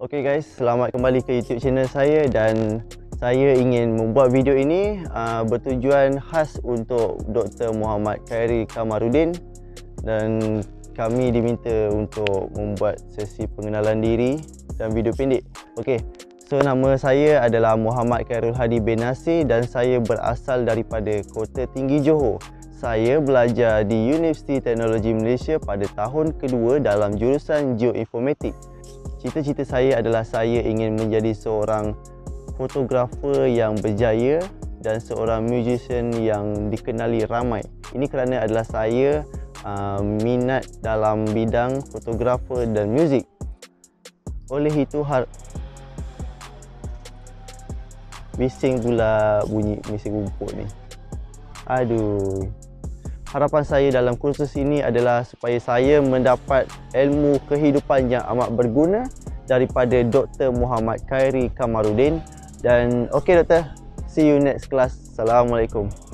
Okay guys, selamat kembali ke YouTube channel saya dan saya ingin membuat video ini bertujuan khas untuk Dr. Muhammad Khairi Kamarudin, dan kami diminta untuk membuat sesi pengenalan diri dan video pendek. Okay, so nama saya adalah Muhammad Khairul Hadi bin Nasir dan saya berasal daripada Kota Tinggi Johor. Saya belajar di Universiti Teknologi Malaysia pada tahun kedua dalam jurusan Geoinformatik. Cita-cita saya adalah saya ingin menjadi seorang fotografer yang berjaya dan seorang musician yang dikenali ramai. Ini kerana adalah saya minat dalam bidang fotografer dan muzik. Oleh itu bising pula bunyi mesin rumput ni. Aduh. Harapan saya dalam kursus ini adalah supaya saya mendapat ilmu kehidupan yang amat berguna daripada Dr. Muhammad Khairi Kamarudin. Dan okey doktor, see you next class. Assalamualaikum.